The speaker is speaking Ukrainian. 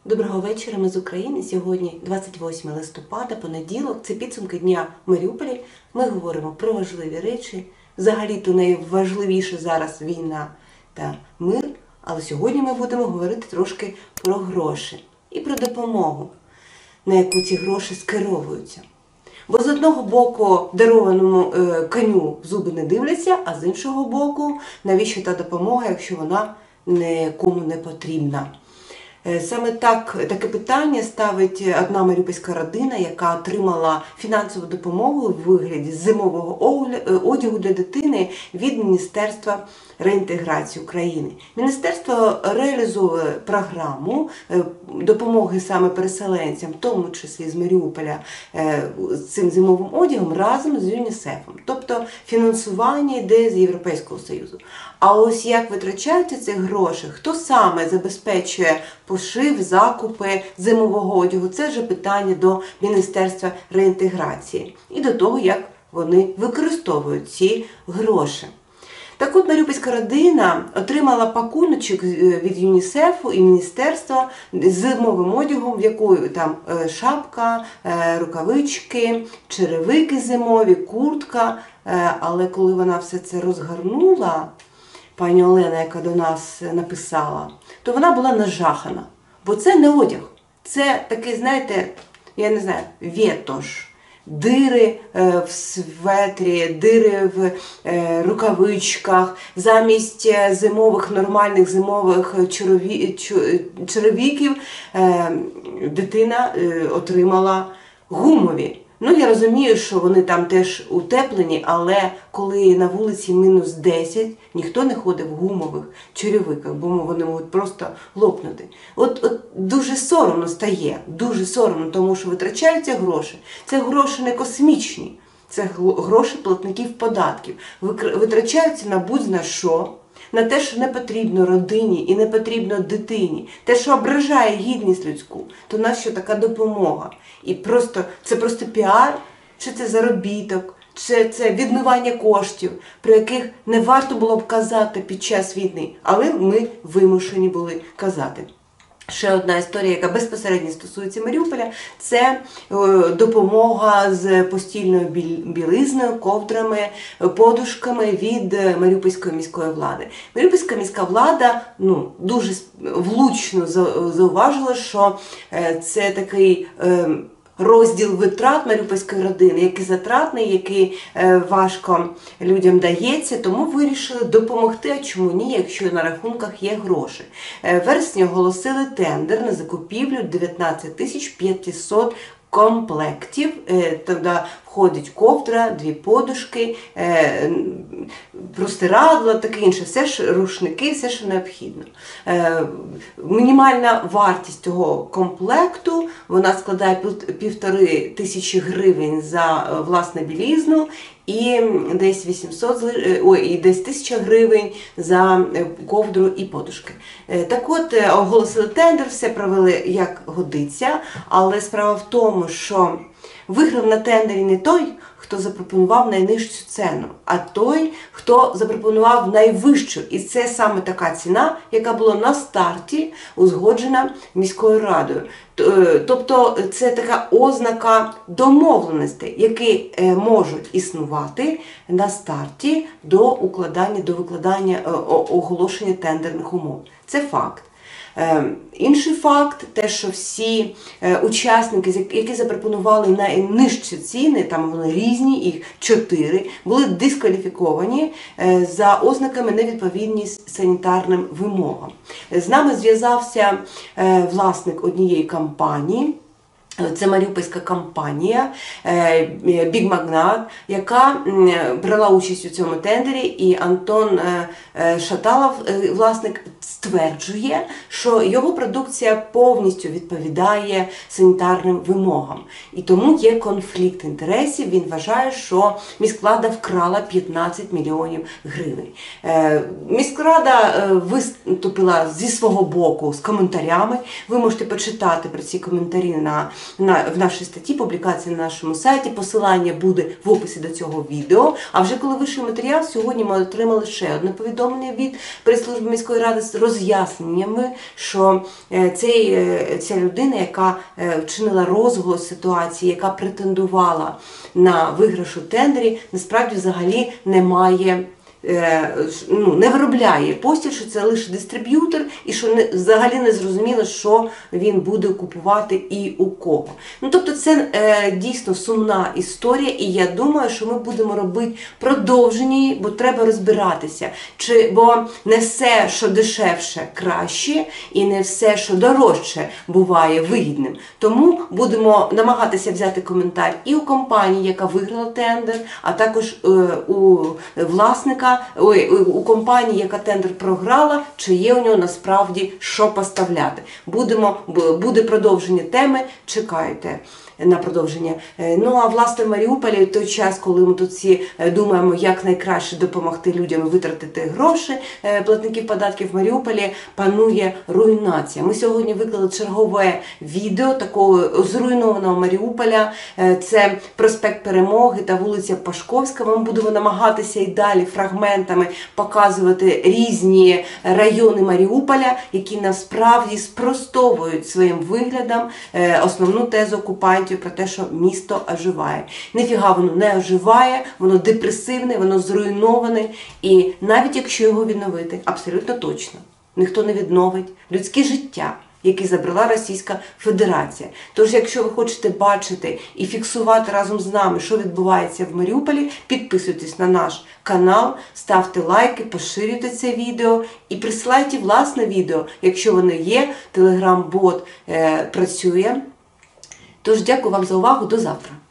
Доброго вечора, ми з України. Сьогодні 28 листопада, понеділок. Це підсумки дня в Маріуполі. Ми говоримо про важливі речі. Взагалі-то найважливіше зараз війна та мир. Але сьогодні ми будемо говорити трошки про гроші і про допомогу, на яку ці гроші скеровуються. Бо з одного боку дарованому коню в зуби не дивляться, а з іншого боку, навіщо та допомога, якщо вона нікому не потрібна. Саме таке питання ставить одна маріупольська родина, яка отримала фінансову допомогу в вигляді зимового одягу для дитини від Міністерства реінтеграції України. Міністерство реалізовує програму допомоги саме переселенцям, в тому числі з Маріуполя, з цим зимовим одягом разом з ЮНІСЕФом. Тобто фінансування йде з Європейського Союзу. А ось як витрачаються ці гроші, хто саме забезпечує пошив, закупи зимового одягу, це вже питання до Міністерства реінтеграції і до того, як вони використовують ці гроші. Так от маріупольська родина отримала пакуночок від ЮНІСЕФу і Міністерства з зимовим одягом, в якої там шапка, рукавички, черевики зимові, куртка. Але коли вона все це розгорнула, пані Олена, яка до нас написала, то вона була нажахана. Бо це не одяг. Це такий, знаєте, я не знаю, ветош. Дири в светрі, дири в рукавичках. Замість зимових, нормальних зимових черевиків дитина отримала гумові. Ну, я розумію, що вони там теж утеплені, але коли на вулиці мінус 10, ніхто не ходить в гумових черевиках, бо вони можуть просто лопнути. От дуже соромно стає, дуже соромно, тому що витрачаються гроші. Це гроші не космічні, це гроші платників податків. Витрачаються на будь-на що. На те, що не потрібно родині і не потрібно дитині, те, що ображає гідність людську, то нащо така допомога? І це просто піар, чи це заробіток, чи це відмивання коштів, про яких не варто було б казати під час війни, але ми вимушені були казати. Ще одна історія, яка безпосередньо стосується Маріуполя, це допомога з постільною білизною, ковдрами, подушками від Маріупольської міської влади. Маріупольська міська влада дуже влучно зауважила, що це такий розділ витрат маріупольської родини, який затратний, який важко людям дається, тому вирішили допомогти, а чому ні, якщо на рахунках є гроші. В вересні оголосили тендер на закупівлю 19 500 комплектів, туди входить ковдра, 2 подушки, простирадла, таке інше, все ж рушники, все, що необхідно. Мінімальна вартість цього комплекту, вона складає 1500 гривень за власне білизну і десь 1000 гривень за ковдру і подушки. Так от, оголосили тендер, все провели як годиться, але справа в тому, що виграв на тендері не той, хто запропонував найнижчу ціну, а той, хто запропонував найвищу. І це саме така ціна, яка була на старті узгоджена міською радою. Тобто це така ознака домовленостей, які можуть існувати на старті до викладання оголошення тендерних умов. Це факт. Інший факт, те, що всі учасники, які запропонували найнижчі ціни, там вони різні, їх 4, були дискваліфіковані за ознаками невідповідність санітарним вимогам. З нами зв'язався власник однієї компанії. Це маріупольська компанія Big Magnat, яка брала участь у цьому тендері, і Антон Шаталов, власник, стверджує, що його продукція повністю відповідає санітарним вимогам. І тому є конфлікт інтересів. Він вважає, що міськрада вкрала 15 мільйонів гривень. Міськрада виступила зі свого боку з коментарями. Ви можете почитати про ці коментарі на в нашій статті, публікації на нашому сайті. Посилання буде в описі до цього відео. А вже коли вийшов матеріал, сьогодні ми отримали ще одне повідомлення від прес-служби міської ради з роз'ясненнями, що ця людина, яка вчинила розголос ситуації, яка претендувала на виграш у тендері, насправді взагалі не виробляє постіль, що це лише дистриб'ютор і що взагалі не зрозуміло, що він буде купувати і у кого. Тобто це дійсно сумна історія, і я думаю, що ми будемо робити продовження, бо треба розбиратися. Бо не все, що дешевше, краще, і не все, що дорожче, буває вигідним. Тому будемо намагатися взяти коментар і у компанії, яка виграла тендер, а також у власника, у компанії, яка тендер програла, чи є у нього насправді що поставляти. Буде продовження теми, чекайте на продовження. А власне в Маріуполі, в той час, коли ми тут всі думаємо, як найкраще допомогти людям витратити гроші платників податків, в Маріуполі панує руйнація. Ми сьогодні виклали чергове відео такого зруйнованого Маріуполя. Це проспект Перемоги та вулиця Пашковська. Ми будемо намагатися і далі фрагментами показувати різні райони Маріуполя, які насправді спростовують своїм виглядом основну тезу окупантів про те, що місто оживає. Ніфіга воно не оживає, воно депресивне, воно зруйноване. І навіть якщо його відновити, абсолютно точно, ніхто не відновить людське життя, які забрала Російська Федерація. Тож, якщо ви хочете бачити і фіксувати разом з нами, що відбувається в Маріуполі, підписуйтесь на наш канал, ставте лайки, поширюйте це відео і присилайте власне відео, якщо воно є, телеграм-бот працює. Тож, дякую вам за увагу, до завтра.